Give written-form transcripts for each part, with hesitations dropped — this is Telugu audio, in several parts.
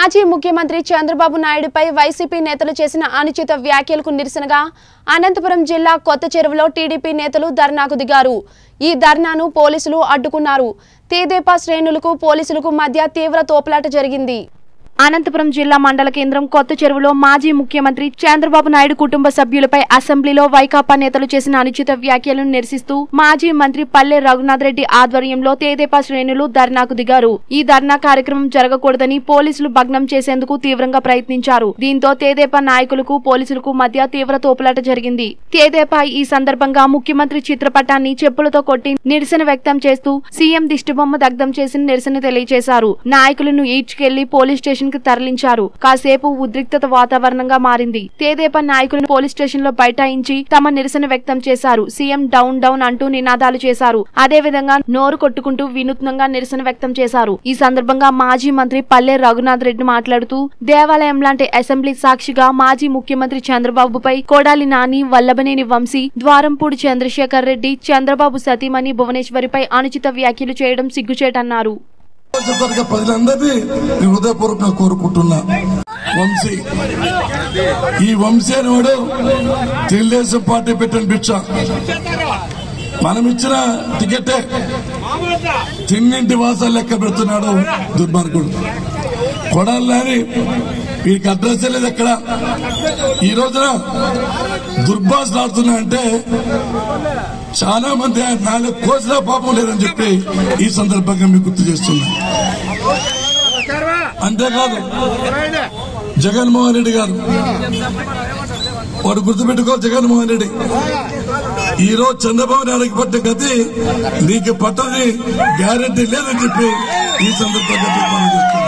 మాజీ ముఖ్యమంత్రి చంద్రబాబు నాయుడుపై వైసీపీ నేతలు చేసిన అనుచిత వ్యాఖ్యలకు నిరసనగా అనంతపురం జిల్లా కొత్త చెరువులో టీడీపీ నేతలు ధర్నాకు దిగారు। ఈ ధర్నాను పోలీసులు అడ్డుకున్నారు। తెదేపా శ్రేణులకు పోలీసులకు మధ్య తీవ్ర తోపులాట జరిగింది। అనంతపురం జిల్లా మండల కేంద్రం కొత్త చెరువులో మాజీ ముఖ్యమంత్రి చంద్రబాబు నాయుడు కుటుంబ సభ్యులపై అసెంబ్లీలో వైకాపా నేతలు చేసిన అనుచిత వ్యాఖ్యలను నిరసిస్తూ మాజీ మంత్రి పల్లె రఘునాథ్ రెడ్డి ఆధ్వర్యంలో తెదేపా శ్రేణులు ధర్నాకు దిగారు। ఈ ధర్నా కార్యక్రమం జరగకూడదని పోలీసులు భగ్నం చేసేందుకు తీవ్రంగా ప్రయత్నించారు। దీంతో తెదేపా నాయకులకు పోలీసులకు మధ్య తీవ్ర తోపులాట జరిగింది। తెదేపా ఈ సందర్భంగా ముఖ్యమంత్రి చిత్రపటాన్ని చెప్పులతో కొట్టి నిరసన వ్యక్తం చేస్తూ సీఎం దిష్టిబొమ్మ దగ్ధం చేసి నిరసన తెలియజేశారు। నాయకులను ఈడ్చుకెళ్లి పోలీస్ స్టేషన్ తరలించారు। కాసేపు ఉద్రిక్తత వాతావరణంగా మారింది। తెదేపా నాయకులను పోలీస్ స్టేషన్ లో బైఠాయించి తమ నిరసన వ్యక్తం చేశారు। సీఎం డౌన్ డౌన్ అంటూ నినాదాలు చేశారు। అదే విధంగా నోరు కొట్టుకుంటూ వినూత్నంగా నిరసన వ్యక్తం చేశారు। ఈ సందర్భంగా మాజీ మంత్రి పల్లె రఘునాథ్ రెడ్డి మాట్లాడుతూ దేవాలయం లాంటి అసెంబ్లీ సాక్షిగా మాజీ ముఖ్యమంత్రి చంద్రబాబుపై కొడాలి నాని, వల్లభనేని వంశీ, ద్వారంపూడి చంద్రశేఖర్ రెడ్డి, చంద్రబాబు సతీమణి భువనేశ్వరిపై అనుచిత వ్యాఖ్యలు చేయడం సిగ్గుచేటన్నారు। ప్రజలందరినీ హృదయపూర్వకంగా కోరుకుంటున్నా। వంశీ ఈ వంశీ అనేవాడు తెలుగుదేశం పార్టీ పెట్టిన భిక్ష, మనమిచ్చిన టికెటే తిన్నింటి వాసాలు లెక్క పెడుతున్నాడు దుర్మార్గుడు। కొడాలని వీడికి అడ్రస్ లేదు ఎక్కడ। ఈ రోజున దుర్భాషలు ఆడుతున్నా అంటే చాలా మంది నాలుగు కోసిన పాపం లేదని చెప్పి ఈ సందర్భంగా మీకు గుర్తు చేస్తున్నా। అంతేకాదు జగన్మోహన్ రెడ్డి గారు వాడు గుర్తుపెట్టుకో, జగన్మోహన్ రెడ్డి ఈ రోజు చంద్రబాబు నాయుడుకి పట్టిన గతి నీకు పట్టని గ్యారెంటీ లేదని చెప్పి ఈ సందర్భంగా తీర్మానం చేస్తున్నా।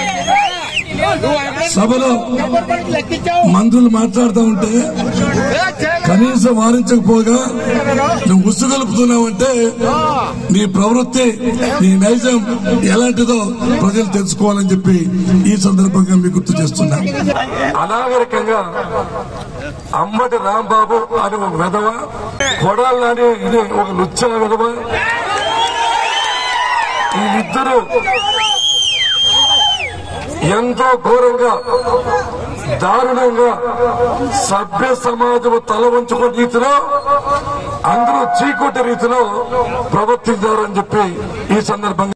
సభలో మంత్రులు మాట్లాడుతూ ఉంటే కనీసం వారించకపోగా నువ్వు ఉసుగొలుపుతున్నావంటే నీ ప్రవృత్తి, నీ నైజం ఎలాంటిదో ప్రజలు తెలుసుకోవాలని చెప్పి ఈ సందర్భంగా మీకు గుర్తు చేస్తున్నా। అనాగరికంగా అమ్మటి రాంబాబు అని ఒక విధవ, కొడాలని ఇది ఒక లుచ్చల విధవ, వీళ్ళిద్దరూ ఎంతో ఘోరంగా దారుణంగా సభ్య సమాజము తల వంచుకునే రీతిలో అందరూ చీకొట్టే రీతిలో ప్రవర్తించారని చెప్పి ఈ సందర్భంగా